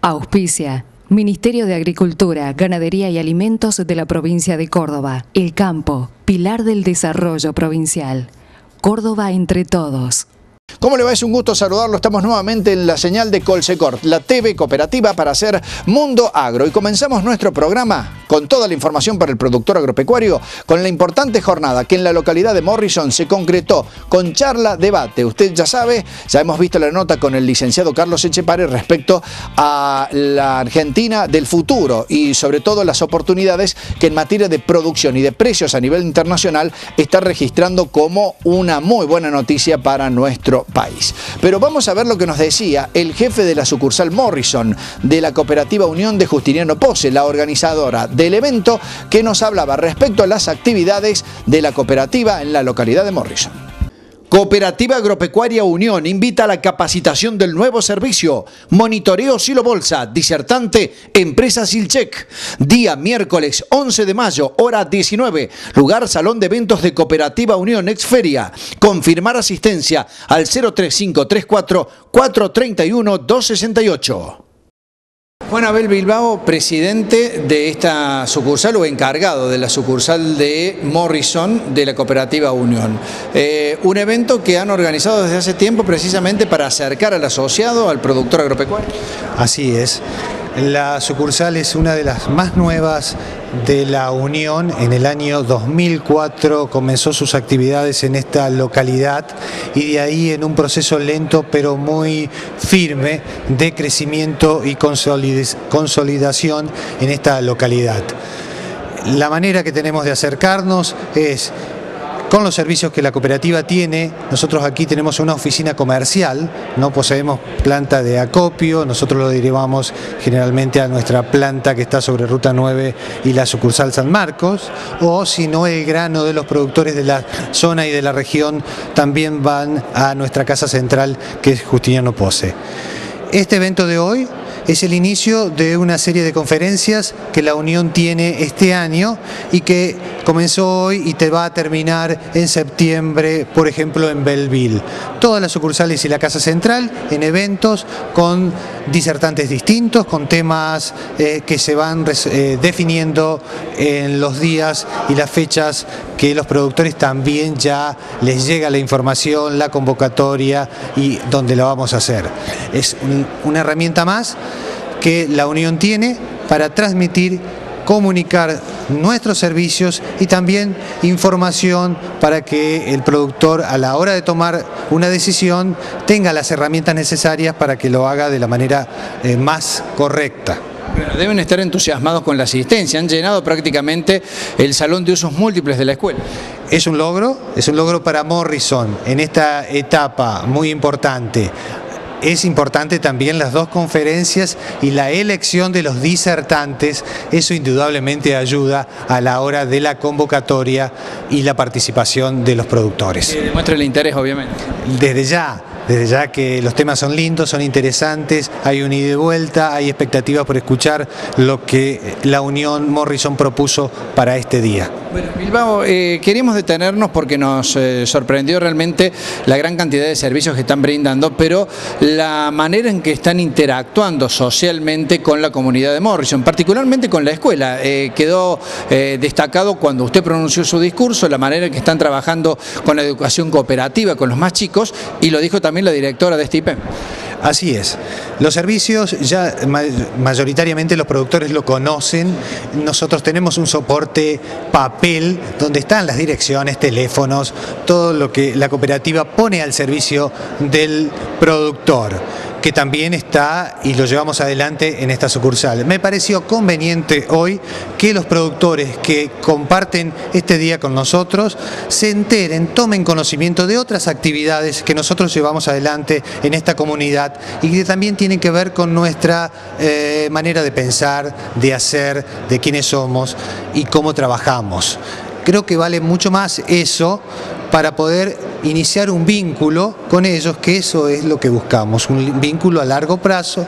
Auspicia Ministerio de Agricultura, Ganadería y Alimentos de la provincia de Córdoba. El campo, pilar del desarrollo provincial. Córdoba entre todos. ¿Cómo le va? Es un gusto saludarlo. Estamos nuevamente en la señal de Colsecort, la TV cooperativa para hacer Mundo Agro. Y comenzamos nuestro programa con toda la información para el productor agropecuario, con la importante jornada que en la localidad de Morrison se concretó con charla debate. Usted ya sabe, ya hemos visto la nota con el licenciado Carlos Echepare respecto a la Argentina del futuro y sobre todo las oportunidades que en materia de producción y de precios a nivel internacional está registrando como una muy buena noticia para nuestro país. Pero vamos a ver lo que nos decía el jefe de la sucursal Morrison de la Cooperativa Unión de Justiniano Pose, la organizadora del evento, que nos hablaba respecto a las actividades de la cooperativa en la localidad de Morrison. Cooperativa Agropecuaria Unión invita a la capacitación del nuevo servicio Monitoreo Silo Bolsa, disertante Empresa Silchec. Día miércoles 11 de mayo, hora 19, lugar Salón de Eventos de Cooperativa Unión Exferia. Confirmar asistencia al 03534 431 268. Juan Abel Bilbao, presidente de esta sucursal o encargado de la sucursal de Morrison de la Cooperativa Unión. Un evento que han organizado desde hace tiempo precisamente para acercar al asociado, al productor agropecuario. Así es. La sucursal es una de las más nuevas de la Unión. En el año 2004 comenzó sus actividades en esta localidad y de ahí en un proceso lento pero muy firme de crecimiento y consolidación en esta localidad. La manera que tenemos de acercarnos es con los servicios que la cooperativa tiene. Nosotros aquí tenemos una oficina comercial, no poseemos planta de acopio, nosotros lo derivamos generalmente a nuestra planta que está sobre Ruta 9 y la sucursal San Marcos, o si no, el grano de los productores de la zona y de la región también van a nuestra casa central, que es Justiniano Pose. Este evento de hoy es el inicio de una serie de conferencias que la Unión tiene este año y que comenzó hoy y te va a terminar en septiembre, por ejemplo en Belleville. Todas las sucursales y la Casa Central en eventos con disertantes distintos, con temas que se van definiendo en los días y las fechas que los productores también ya les llega la información, la convocatoria y dónde la vamos a hacer. Es una herramienta más que la Unión tiene para transmitir, comunicar nuestros servicios y también información para que el productor, a la hora de tomar una decisión, tenga las herramientas necesarias para que lo haga de la manera más correcta. Bueno, deben estar entusiasmados con la asistencia. Han llenado prácticamente el salón de usos múltiples de la escuela. Es un logro para Morrison en esta etapa muy importante. Es importante también las dos conferencias y la elección de los disertantes. Eso indudablemente ayuda a la hora de la convocatoria y la participación de los productores. Demuestra el interés, obviamente. Desde ya que los temas son lindos, son interesantes, hay un ida y vuelta, hay expectativas por escuchar lo que la Unión Morrison propuso para este día. Bueno, Bilbao, queríamos detenernos porque nos sorprendió realmente la gran cantidad de servicios que están brindando, pero la manera en que están interactuando socialmente con la comunidad de Morrison, particularmente con la escuela. Quedó destacado cuando usted pronunció su discurso, la manera en que están trabajando con la educación cooperativa, con los más chicos, y lo dijo también la directora de este IPEM. Así es. Los servicios ya mayoritariamente los productores lo conocen. Nosotros tenemos un soporte papel donde están las direcciones, teléfonos, todo lo que la cooperativa pone al servicio del productor, que también está y lo llevamos adelante en esta sucursal. Me pareció conveniente hoy que los productores que comparten este día con nosotros se enteren, tomen conocimiento de otras actividades que nosotros llevamos adelante en esta comunidad y que también tienen que ver con nuestra manera de pensar, de hacer, de quiénes somos y cómo trabajamos. Creo que vale mucho más eso para poder iniciar un vínculo con ellos, que eso es lo que buscamos, un vínculo a largo plazo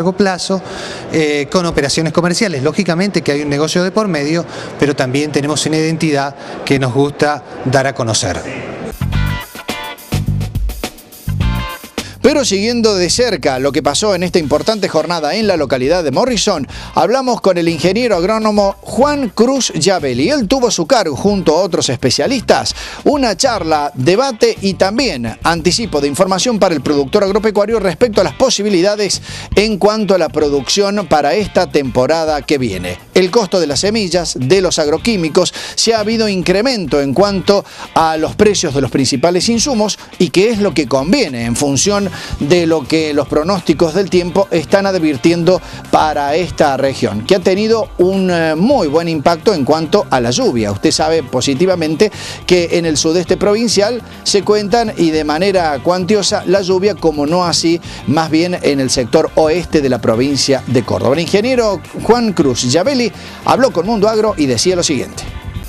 con operaciones comerciales. Lógicamente que hay un negocio de por medio, pero también tenemos una identidad que nos gusta dar a conocer. Pero siguiendo de cerca lo que pasó en esta importante jornada en la localidad de Morrison, hablamos con el ingeniero agrónomo Juan Cruz Llavelli. Él tuvo a su cargo, junto a otros especialistas, una charla, debate y también anticipo de información para el productor agropecuario respecto a las posibilidades en cuanto a la producción para esta temporada que viene. El costo de las semillas, de los agroquímicos, si ha habido incremento en cuanto a los precios de los principales insumos y qué es lo que conviene en función de lo que los pronósticos del tiempo están advirtiendo para esta región, que ha tenido un muy buen impacto en cuanto a la lluvia. Usted sabe positivamente que en el sudeste provincial se cuentan y de manera cuantiosa la lluvia, como no así más bien en el sector oeste de la provincia de Córdoba. El ingeniero Juan Cruz Llavelli habló con Mundo Agro y decía lo siguiente.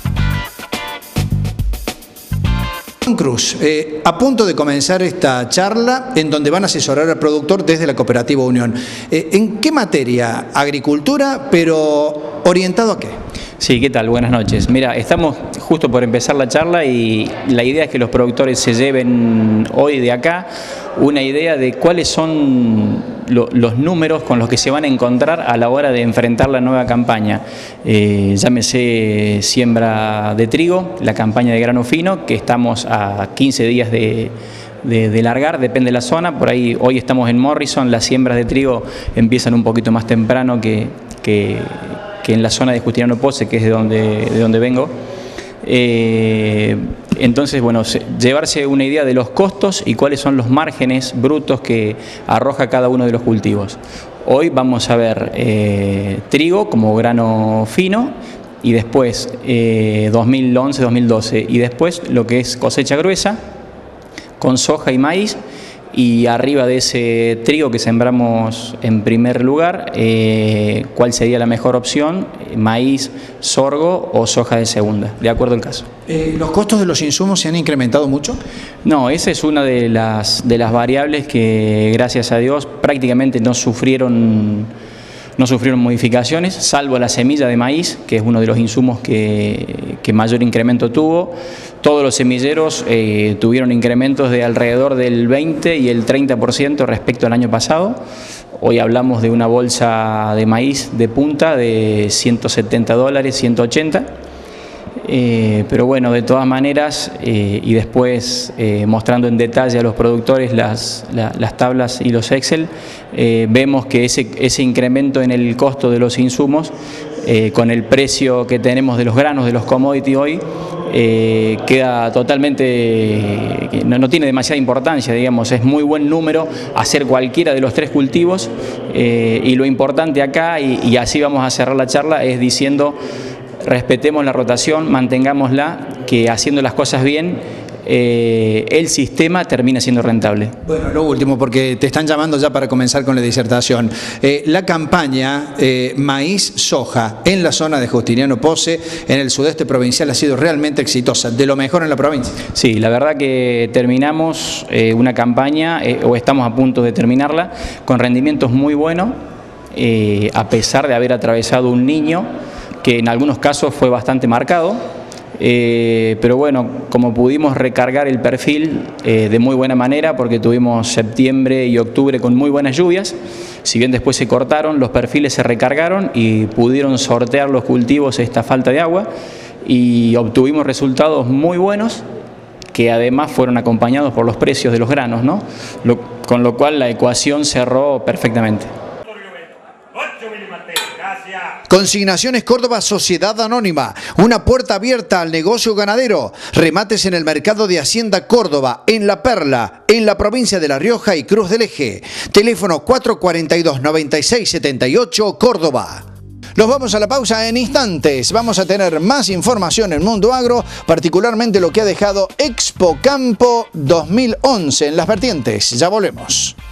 Cruz, a punto de comenzar esta charla en donde van a asesorar al productor desde la Cooperativa Unión. ¿En qué materia? Agricultura, pero ¿orientado a qué? Sí, ¿qué tal? Buenas noches. Mira, estamos justo por empezar la charla y la idea es que los productores se lleven hoy de acá una idea de cuáles son los números con los que se van a encontrar a la hora de enfrentar la nueva campaña. Llámese siembra de trigo, la campaña de grano fino, que estamos a 15 días de largar, depende de la zona. Por ahí hoy estamos en Morrison, las siembras de trigo empiezan un poquito más temprano que en la zona de Justiniano Pozzi, que es de donde vengo. Entonces, bueno, llevarse una idea de los costos y cuáles son los márgenes brutos que arroja cada uno de los cultivos. Hoy vamos a ver trigo como grano fino y después 2011-2012 y después lo que es cosecha gruesa con soja y maíz. Y arriba de ese trigo que sembramos en primer lugar, ¿cuál sería la mejor opción? Maíz, sorgo o soja de segunda, de acuerdo al caso. ¿Los costos de los insumos se han incrementado mucho? No, esa es una de las variables que, gracias a Dios, prácticamente no sufrieron modificaciones, salvo la semilla de maíz, que es uno de los insumos que mayor incremento tuvo. Todos los semilleros tuvieron incrementos de alrededor del 20 y el 30% respecto al año pasado. Hoy hablamos de una bolsa de maíz de punta de $170, 180. Pero bueno, de todas maneras, y después mostrando en detalle a los productores las tablas y los Excel, vemos que ese incremento en el costo de los insumos, con el precio que tenemos de los granos, de los commodities hoy, queda totalmente, no tiene demasiada importancia, digamos, es muy buen número hacer cualquiera de los tres cultivos, y lo importante acá, y así vamos a cerrar la charla, es diciendo: respetemos la rotación, mantengámosla, que haciendo las cosas bien, el sistema termina siendo rentable. Bueno, lo último, porque te están llamando ya para comenzar con la disertación. La campaña maíz-soja en la zona de Justiniano Pozzi, en el sudeste provincial, ha sido realmente exitosa, de lo mejor en la provincia. Sí, la verdad que terminamos una campaña, o estamos a punto de terminarla, con rendimientos muy buenos, a pesar de haber atravesado un niño que en algunos casos fue bastante marcado, pero bueno, como pudimos recargar el perfil de muy buena manera, porque tuvimos septiembre y octubre con muy buenas lluvias, si bien después se cortaron, los perfiles se recargaron y pudieron sortear los cultivos esta falta de agua y obtuvimos resultados muy buenos, que además fueron acompañados por los precios de los granos, ¿no? Con lo cual la ecuación cerró perfectamente. Consignaciones Córdoba Sociedad Anónima, una puerta abierta al negocio ganadero. Remates en el mercado de Hacienda Córdoba, en La Perla, en la provincia de La Rioja y Cruz del Eje. Teléfono 442-9678, Córdoba. Nos vamos a la pausa en instantes. Vamos a tener más información en Mundo Agro, particularmente lo que ha dejado Expo Campo 2011 en Las Vertientes. Ya volvemos.